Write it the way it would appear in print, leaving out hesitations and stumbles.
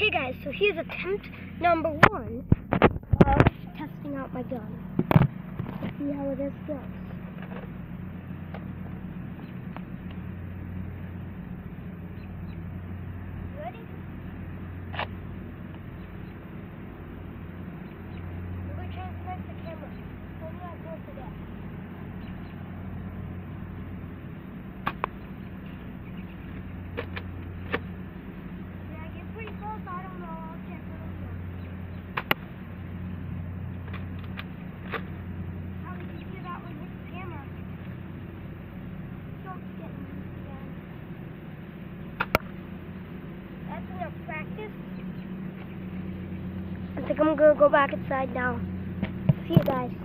Okay guys, so here's attempt number 1 of testing out my gun. Let's see how this goes. Ready? I'm going to try and connect the camera. Tell me how close it is. Practice. I think I'm gonna go back inside now. See you guys.